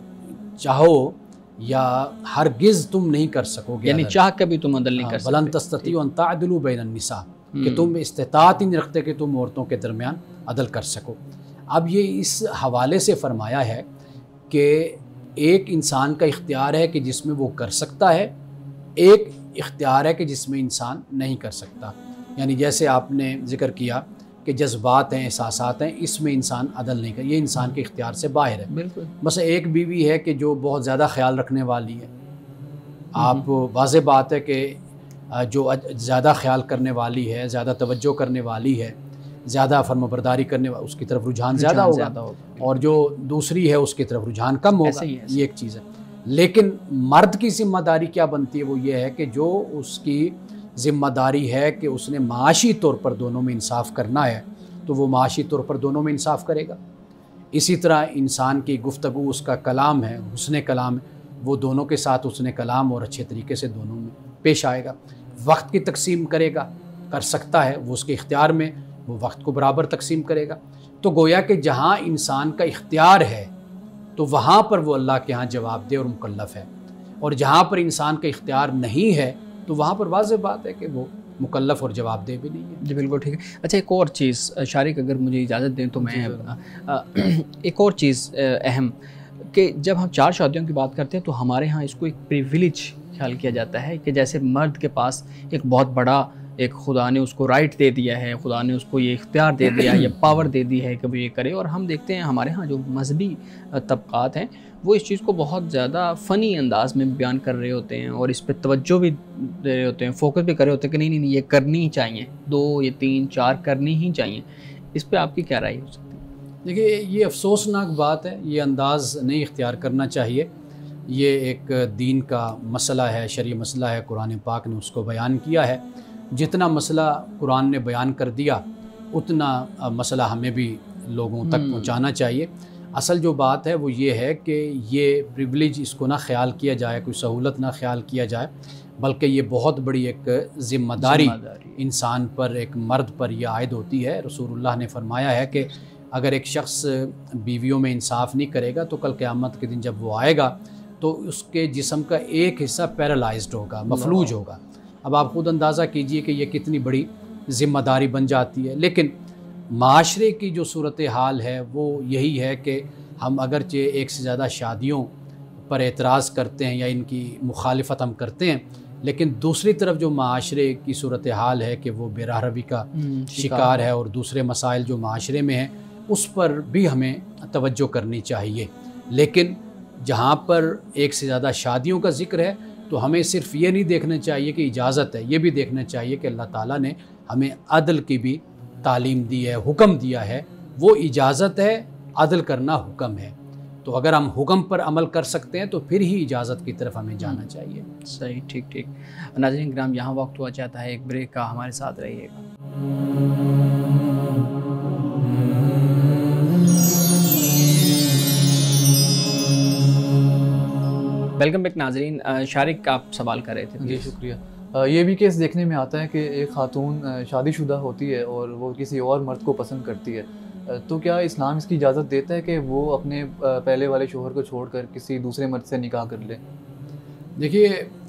چاہو یا ہرگز تم نہیں کر سکو گے، یعنی چاہ کے بھی تم عدل نہیں کر سکتے. وَلَن تَسْتَطِيعُوا أَن تَعْدِلُوا بَيْنَ النِّسَاءِ کہ تم استطاعت ہی نہیں رکھتے کہ تم عورتوں کے درمیان عدل کر سکو. اب یہ اس حوالے سے فرمایا ہے کہ ایک انسان کا اختیار ہے کہ جس میں وہ کر سکتا ہے، ایک اختیار ہے کہ جس میں انسان نہیں کر سکتا. یعنی جیسے آپ نے ذکر کیا کہ جذبات ہیں، احساسات ہیں، اس میں انسان عدل نہیں کر، یہ انسان کے اختیار سے باہر ہے. بالکل. بس ایک بیوی ہے کہ جو بہت زیادہ خیال رکھنے والی ہے. آپ واضح بات ہے کہ جو زیادہ خیال کرنے والی ہے، زیادہ توجہ کرنے والی ہے، زیادہ فرما برداری کرنے والی، اس کی طرف رجحان زیادہ ہوگا، اور جو دوسری ہے اس کی طرف رجحان کم ہوگا. یہ ایک چیز ہے. لیکن مرد کی ذمہ داری کیا بنتی ہے؟ وہ یہ ہے کہ جو اس کی ذمہ داری ہے کہ اس نے معاشی طور پر دونوں میں انصاف کرنا ہے تو وہ معاشی طور پر دونوں میں انصاف کرے گا. اسی طرح انسان کی گفتگو، اس کا کلام ہے، حسن کلام ہے، وہ دونوں کے ساتھ حسن کلام اور اچھے طریقے سے دونوں میں پیش آئے گا. وقت کی تقسیم کرے گا، کر سکتا ہے، وہ اس کے اختیار میں، وہ وقت کو برابر تقسیم کرے گا. تو گویا کہ جہاں انسان کا اختیار ہے تو وہاں پر وہ اللہ کے ہاں جواب دہ اور مکلف ہے، اور جہاں پر انسان کا اختیار نہیں ہے تو وہاں پر واضح بات ہے کہ وہ مکلف اور جواب دہ بھی نہیں ہے. جی بالکل ٹھیک ہے. اچھا ایک اور چیز شارق اگر مجھے اجازت دیں تو میں ایک اور چیز اہم کہ جب ہم چار شادیوں کی بات کرتے ہیں تو ہمارے ہاں اس کو ایک پریویلیج خیال کیا جاتا ہے کہ جیسے مرد کے پاس ایک بہت بڑا ایک خدا نے اس کو رائٹ دے دیا ہے، خدا نے اس کو یہ اختیار دے دیا ہے، یہ پاور دے دی ہے کہ وہ یہ کرے. اور ہم دیکھتے ہیں ہمارے ہاں جو مذہبی طبقات ہیں وہ اس چیز کو بہت زیادہ فنی انداز میں بیان کر رہے ہوتے ہیں اور اس پہ توجہ بھی دے رہے ہوتے ہیں، فوکس بھی کر رہے ہوتے ہیں کہ نہیں نہیں نہیں یہ کرنی ہی چاہیے، دو یہ تین چار کرنی ہی چاہیے. اس پہ آپ کی کیا رائے ہو سکتی ہے؟ دیکھیے یہ افسوسناک بات ہے، یہ انداز نہیں اختیار کرنا چاہیے. یہ ایک دین کا مسئلہ ہے، شرعی مسئلہ ہے، قرآن پاک نے اس کو بیان کیا ہے. جتنا مسئلہ قرآن نے بیان کر دیا اتنا مسئلہ ہمیں بھی لوگوں تک پہنچانا چاہیے۔ اصل جو بات ہے وہ یہ ہے کہ یہ پریویلیج اس کو نہ خیال کیا جائے، کوئی سہولت نہ خیال کیا جائے، بلکہ یہ بہت بڑی ایک ذمہ داری انسان پر، ایک مرد پر یہ عائد ہوتی ہے۔ رسول اللہ نے فرمایا ہے کہ اگر ایک شخص بیویوں میں انصاف نہیں کرے گا تو کل قیامت کے دن جب وہ آئے گا تو اس کے جسم کا ایک حصہ پیرالائزڈ ہوگا، مفلوج ہوگا۔ اب آپ خود اندازہ کیجئے کہ یہ کتنی بڑی ذمہ داری بن جاتی ہے۔ لیکن معاشرے کی جو صورتحال ہے وہ یہی ہے کہ ہم اگرچہ ایک سے زیادہ شادیوں پر اعتراض کرتے ہیں یا ان کی مخالفت ہم کرتے ہیں، لیکن دوسری طرف جو معاشرے کی صورتحال ہے کہ وہ بے راہ روی کا شکار ہے اور دوسرے مسائل جو معاشرے میں ہیں اس پر بھی ہمیں توجہ کرنی چاہیے۔ لیکن جہاں پر ایک سے زیادہ شادیوں کا ذکر ہے تو ہمیں صرف یہ نہیں دیکھنا چاہیے کہ اجازت ہے، یہ بھی دیکھنا چاہیے کہ اللہ تعالیٰ نے ہمیں عدل کی بھی تعلیم دی ہے، حکم دیا ہے۔ وہ اجازت ہے، عدل کرنا حکم ہے، تو اگر ہم حکم پر عمل کر سکتے ہیں تو پھر ہی اجازت کی طرف ہمیں جانا چاہیے۔ صحیح، ٹھیک ٹھیک ناظرین کرام، یہاں وقت ہوا چاہتا ہے ایک بریک کا، ہمارے ساتھ رہیے گا۔ ویلکم بیک ناظرین۔ شارق آپ سوال کر رہے تھے۔ جی شکریہ۔ یہ بھی کیس دیکھنے میں آتا ہے کہ ایک خاتون شادی شدہ ہوتی ہے اور وہ کسی اور مرد کو پسند کرتی ہے، تو کیا اسلام اس کی اجازت دیتا ہے کہ وہ اپنے پہلے والے شوہر کو چھوڑ کر کسی دوسرے مرد سے نکاح کر لے؟ دیکھیے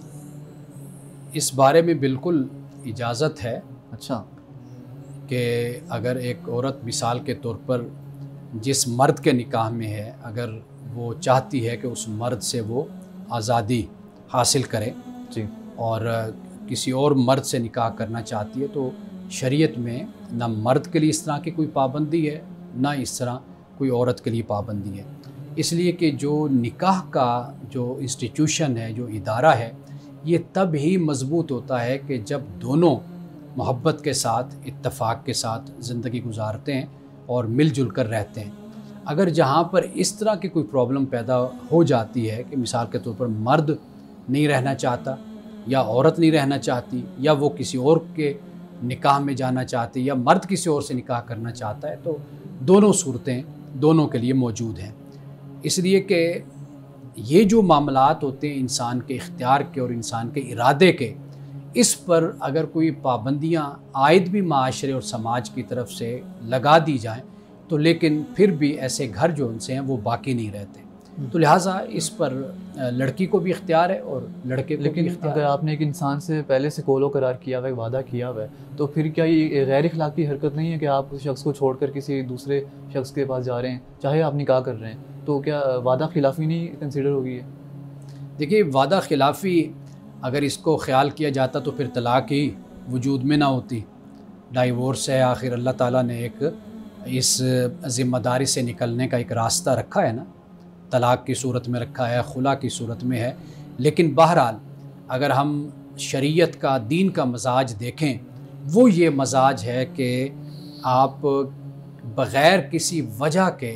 اس بارے میں بالکل اجازت ہے۔ اچھا، کہ اگر ایک عورت مثال کے طور پر جس مرد کے نکاح میں ہے، اگر وہ چاہتی ہے کہ اس مرد سے وہ آزادی حاصل کرے جی، اور کسی اور مرد سے نکاح کرنا چاہتی ہے، تو شریعت میں نہ مرد کے لیے اس طرح کی کوئی پابندی ہے، نہ اس طرح کوئی عورت کے لیے پابندی ہے۔ اس لیے کہ جو نکاح کا جو انسٹیٹیوشن ہے، جو ادارہ ہے، یہ تب ہی مضبوط ہوتا ہے کہ جب دونوں محبت کے ساتھ، اتفاق کے ساتھ زندگی گزارتے ہیں اور مل جل کر رہتے ہیں۔ اگر جہاں پر اس طرح کی کوئی پرابلم پیدا ہو جاتی ہے کہ مثال کے طور پر مرد نہیں رہنا چاہتا یا عورت نہیں رہنا چاہتی یا وہ کسی اور کے نکاح میں جانا چاہتی یا مرد کسی اور سے نکاح کرنا چاہتا ہے، تو دونوں صورتیں دونوں کے لیے موجود ہیں۔ اس لیے کہ یہ جو معاملات ہوتے ہیں انسان کے اختیار کے اور انسان کے ارادے کے، اس پر اگر کوئی پابندیاں عائد بھی معاشرے اور سماج کی طرف سے لگا دی جائیں تو لیکن پھر بھی ایسے گھر جو ان سے ہیں وہ باقی نہیں رہتے۔ تو لہٰذا اس پر لڑکی کو بھی اختیار ہے اور لڑکے کو لیکن بھی اختیار اگر ہے۔ آپ نے ایک انسان سے پہلے سے قول و قرار کیا ہوا ہے، وعدہ کیا ہوا ہے، تو پھر کیا یہ غیر اخلاقی حرکت نہیں ہے کہ آپ اس شخص کو چھوڑ کر کسی دوسرے شخص کے پاس جا رہے ہیں، چاہے آپ نکاح کر رہے ہیں، تو کیا وعدہ خلافی نہیں کنسیڈر ہوگی ہے؟ دیکھیے وعدہ خلافی اگر اس کو خیال کیا جاتا تو پھر طلاق ہی وجود میں نہ ہوتی۔ ڈائیورس ہے، آخر اللہ تعالیٰ نے ایک اس ذمہ داری سے نکلنے کا ایک راستہ رکھا ہے نا، طلاق کی صورت میں رکھا ہے، خلا کی صورت میں ہے۔ لیکن بہرحال اگر ہم شریعت کا، دین کا مزاج دیکھیں، وہ یہ مزاج ہے کہ آپ بغیر کسی وجہ کے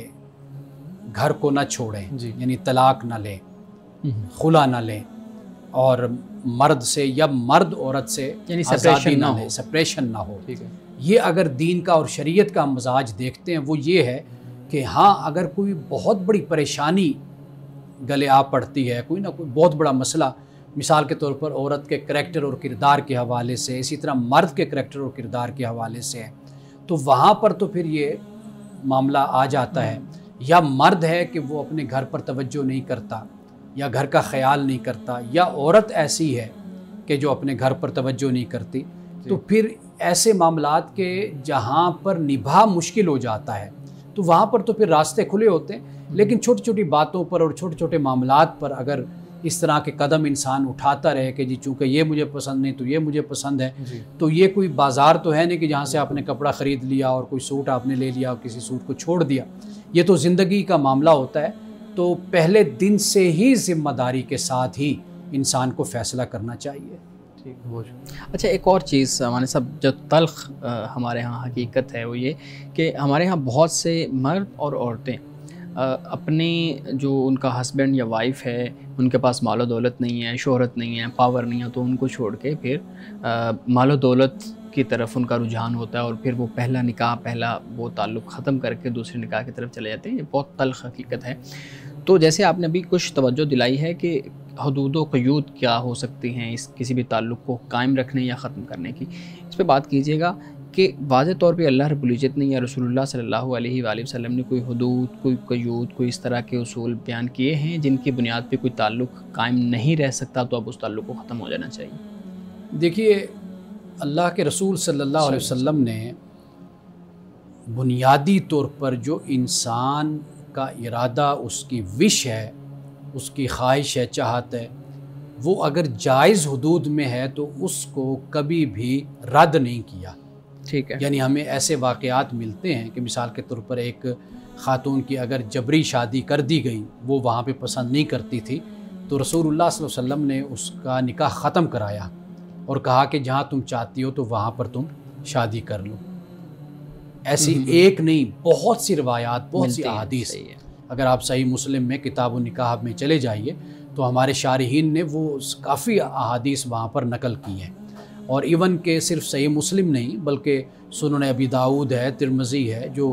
گھر کو نہ چھوڑیں، جی، یعنی طلاق نہ لیں، خلا نہ لیں، اور مرد سے یا مرد عورت سے یعنی آزادی separation نہ نہ لے، ہو۔ سپریشن نہ ہو۔ ٹھیک ہے۔ یہ اگر دین کا اور شریعت کا مزاج دیکھتے ہیں وہ یہ ہے کہ ہاں اگر کوئی بہت بڑی پریشانی گلے آ پڑتی ہے، کوئی نہ کوئی بہت بڑا مسئلہ، مثال کے طور پر عورت کے کریکٹر اور کردار کے حوالے سے، اسی طرح مرد کے کریکٹر اور کردار کے حوالے سے ہے، تو وہاں پر تو پھر یہ معاملہ آ جاتا ہے۔ یا مرد ہے کہ وہ اپنے گھر پر توجہ نہیں کرتا یا گھر کا خیال نہیں کرتا، یا عورت ایسی ہے کہ جو اپنے گھر پر توجہ نہیں کرتی، تو پھر ایسے معاملات کے جہاں پر نبھا مشکل ہو جاتا ہے تو وہاں پر تو پھر راستے کھلے ہوتے ہیں۔ لیکن چھوٹی چھوٹی باتوں پر اور چھوٹے چھوٹے معاملات پر اگر اس طرح کے قدم انسان اٹھاتا رہے کہ جی چونکہ یہ مجھے پسند نہیں تو یہ مجھے پسند ہے، جی، تو یہ کوئی بازار تو ہے نہیں کہ جہاں سے آپ نے کپڑا خرید لیا اور کوئی سوٹ آپ نے لے لیا اور کسی سوٹ کو چھوڑ دیا۔ یہ تو زندگی کا معاملہ ہوتا ہے، تو پہلے دن سے ہی ذمہ داری کے ساتھ ہی انسان کو فیصلہ کرنا چاہیے۔ اچھا، ایک اور چیز ہمارے صاحب جو تلخ ہمارے ہاں حقیقت ہے وہ یہ کہ ہمارے ہاں بہت سے مرد اور عورتیں اپنے جو ان کا ہسبینڈ یا وائف ہے ان کے پاس مال و دولت نہیں ہے، شہرت نہیں ہے، پاور نہیں ہے، تو ان کو چھوڑ کے پھر مال و دولت کی طرف ان کا رجحان ہوتا ہے اور پھر وہ پہلا نکاح پہلا وہ تعلق ختم کر کے دوسرے نکاح کی طرف چلے جاتے ہیں. یہ بہت تلخ حقیقت ہے. تو جیسے آپ نے ابھی کچھ توجہ دلائی ہے کہ حدود و قیود کیا ہو سکتی ہیں اس کسی بھی تعلق کو قائم رکھنے یا ختم کرنے کی، اس پہ بات کیجیے گا کہ واضح طور پہ اللہ رب العزت نے یا رسول اللہ صلی اللہ علیہ وآلہ وسلم نے کوئی حدود، کوئی قیود، کوئی اس طرح کے اصول بیان کیے ہیں جن کی بنیاد پہ کوئی تعلق قائم نہیں رہ سکتا تو اب اس تعلق کو ختم ہو جانا چاہیے؟ دیکھیے، اللہ کے رسول صلی اللہ علیہ وسلم نے بنیادی طور پر جو انسان کا ارادہ، اس کی وش ہے، اس کی خواہش ہے، چاہت ہے، وہ اگر جائز حدود میں ہے تو اس کو کبھی بھی رد نہیں کیا. ٹھیک ہے. یعنی ہمیں ایسے واقعات ملتے ہیں کہ مثال کے طور پر ایک خاتون کی اگر جبری شادی کر دی گئی، وہ وہاں پہ پسند نہیں کرتی تھی، تو رسول اللہ صلی اللہ علیہ وسلم نے اس کا نکاح ختم کرایا اور کہا کہ جہاں تم چاہتی ہو تو وہاں پر تم شادی کر لو. ایسی ایک نہیں، بہت سی روایات، بہت سی احادیث. اگر آپ صحیح مسلم میں کتاب و نکاح میں چلے جائیے تو ہمارے شارحین نے وہ کافی احادیث وہاں پر نقل کی ہیں. اور ایون کہ صرف صحیح مسلم نہیں بلکہ سنن ابی داؤد ہے، ترمذی ہے، جو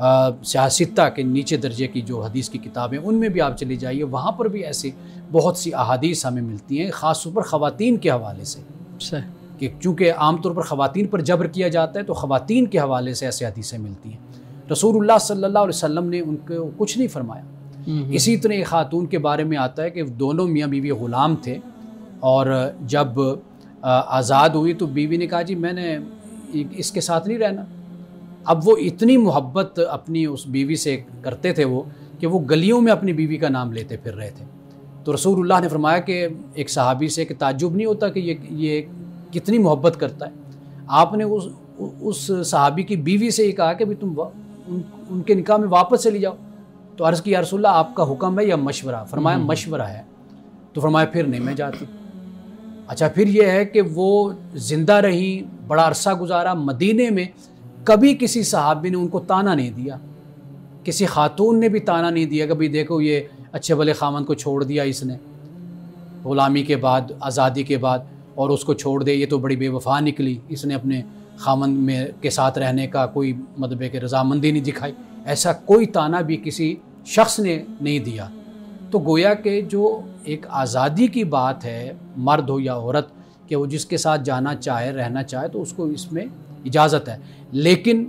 سیاستہ کے نیچے درجے کی جو حدیث کی کتابیں، ان میں بھی آپ چلی جائیے، وہاں پر بھی ایسی بہت سی احادیث ہمیں ملتی ہیں، خاص طور پر خواتین کے حوالے سے. کہ چونکہ عام طور پر خواتین پر جبر کیا جاتا ہے تو خواتین کے حوالے سے ایسی حدیثیں ملتی ہیں. رسول اللہ صلی اللہ علیہ وسلم نے ان کو کچھ نہیں فرمایا. اسی طرح ایک خاتون کے بارے میں آتا ہے کہ دونوں میاں بیوی غلام تھے، اور جب آزاد ہوئی تو بیوی نے کہا جی میں نے اس کے ساتھ نہیں رہنا. اب وہ اتنی محبت اپنی اس بیوی سے کرتے تھے وہ کہ وہ گلیوں میں اپنی بیوی کا نام لیتے پھر رہے تھے. تو رسول اللہ نے فرمایا کہ ایک صحابی سے کہ تعجب نہیں ہوتا کہ یہ یہ کتنی محبت کرتا ہے. آپ نے اس اس صحابی کی بیوی سے یہ کہا کہ بھی تم ان, ان کے نکاح میں واپس چلی جاؤ. تو عرض کی یا رسول اللہ آپ کا حکم ہے یا مشورہ؟ فرمایا مشورہ ہے. تو فرمایا پھر نہیں میں جاتی. اچھا پھر یہ ہے کہ وہ زندہ رہیں، بڑا عرصہ گزارا مدینے میں، کبھی کسی صحابی نے ان کو تانا نہیں دیا، کسی خاتون نے بھی تانا نہیں دیا کہ بھئی دیکھو یہ اچھے بھلے خامند کو چھوڑ دیا اس نے غلامی کے بعد، آزادی کے بعد، اور اس کو چھوڑ دے، یہ تو بڑی بے وفا نکلی، اس نے اپنے خامند میں کے ساتھ رہنے کا کوئی مطلب ہے کہ رضامندی نہیں دکھائی. ایسا کوئی تانا بھی کسی شخص نے نہیں دیا. تو گویا کہ جو ایک آزادی کی بات ہے، مرد ہو یا عورت، کہ وہ جس کے ساتھ جانا چاہے، رہنا چاہے، تو اس کو اس میں اجازت ہے. لیکن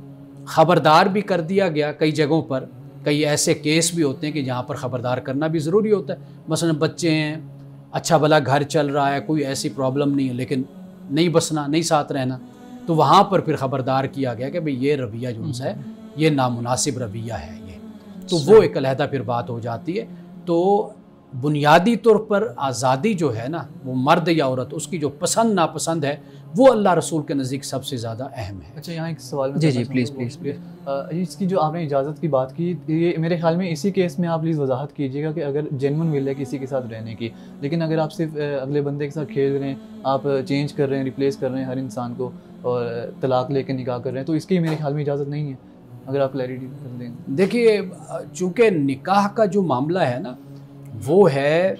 خبردار بھی کر دیا گیا کئی جگہوں پر. کئی ایسے کیس بھی ہوتے ہیں کہ جہاں پر خبردار کرنا بھی ضروری ہوتا ہے. مثلا بچے ہیں، اچھا بھلا گھر چل رہا ہے، کوئی ایسی پرابلم نہیں ہے، لیکن نہیں بسنا، نہیں ساتھ رہنا، تو وہاں پر پھر خبردار کیا گیا کہ بھئی یہ رویہ جو ہے یہ نامناسب رویہ ہے یہ. تو وہ ایک علیحدہ پھر بات ہو جاتی ہے. تو بنیادی طور پر آزادی جو ہے نا، وہ مرد یا عورت، اس کی جو پسند ناپسند ہے وہ اللہ رسول کے نزدیک سب سے زیادہ اہم ہے. اچھا یہاں ایک سوال جی جی پلیز پلیز پلیز اس کی جو آپ نے اجازت کی بات کی، یہ میرے خیال میں اسی کیس میں آپ پلیز وضاحت کیجیے گا کہ اگر جینون ول ہے کسی کے ساتھ رہنے کی، لیکن اگر آپ صرف اگلے بندے کے ساتھ کھیل رہے ہیں، آپ چینج کر رہے ہیں، ریپلیس کر رہے ہیں ہر انسان کو، اور طلاق لے کے نکاح کر رہے ہیں، تو اس کی میرے خیال میں اجازت نہیں ہے. اگر آپ کلیئرٹی کر دیں. دیکھیے، چونکہ نکاح کا جو معاملہ ہے نا، وہ ہے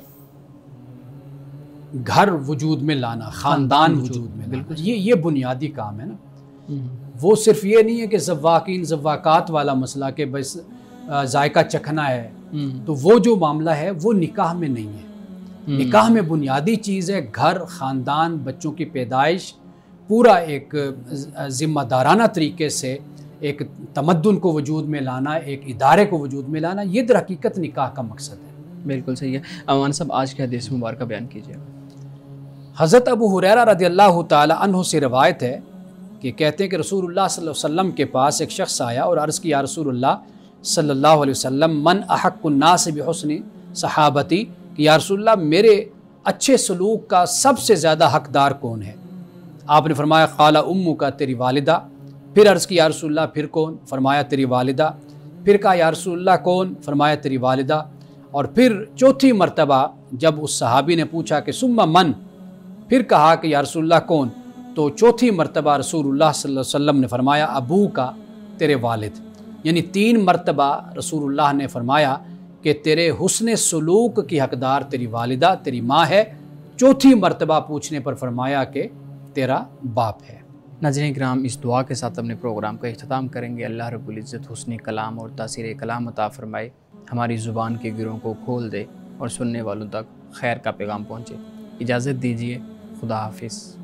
گھر وجود میں لانا، خاندان وجود میں لانا. یہ یہ بنیادی کام ہے نا. وہ صرف یہ نہیں ہے کہ زواقین زواقات والا مسئلہ کہ بس ذائقہ چکھنا ہے، تو وہ جو معاملہ ہے وہ نکاح میں نہیں ہے. نکاح میں بنیادی چیز ہے گھر، خاندان، بچوں کی پیدائش، پورا ایک ذمہ دارانہ طریقے سے ایک تمدن کو وجود میں لانا، ایک ادارے کو وجود میں لانا. یہ در حقیقت نکاح کا مقصد ہے. بالکل صحیح ہے. امان صاحب آج کے حدیث مبارکہ بیان کیجیے. حضرت ابو ہریرہ رضی اللہ تعالی عنہ سے روایت ہے کہ کہتے ہیں کہ رسول اللہ صلی اللہ علیہ وسلم کے پاس ایک شخص آیا اور عرض کی یا رسول اللہ صلی اللہ علیہ وسلم، من احق الناس بحسن صحابتی، کہ یا رسول اللہ میرے اچھے سلوک کا سب سے زیادہ حقدار کون ہے؟ آپ نے فرمایا قال امک، تیری والدہ. پھر عرض کی یا رسول اللہ پھر کون؟ فرمایا تیری والدہ. پھر کہا یا رسول اللہ کون؟ فرمایا تیری والدہ. اور پھر چوتھی مرتبہ جب اس صحابی نے پوچھا کہ ثم من، پھر کہا کہ یا رسول اللہ کون؟ تو چوتھی مرتبہ رسول اللہ صلی اللہ علیہ وسلم نے فرمایا ابو کا، تیرے والد. یعنی تین مرتبہ رسول اللہ نے فرمایا کہ تیرے حسن سلوک کی حقدار تیری والدہ تیری ماں ہے، چوتھی مرتبہ پوچھنے پر فرمایا کہ تیرا باپ ہے۔ ناظرین کرام، اس دعا کے ساتھ اپنے پروگرام کا اختتام کریں گے۔ اللہ رب العزت حسن کلام اور تاثیر کلام عطا فرمائے، ہماری زبان کے گروں کو کھول دے اور سننے والوں تک خیر کا پیغام پہنچے۔ اجازت دیجیے، خدا حافظ۔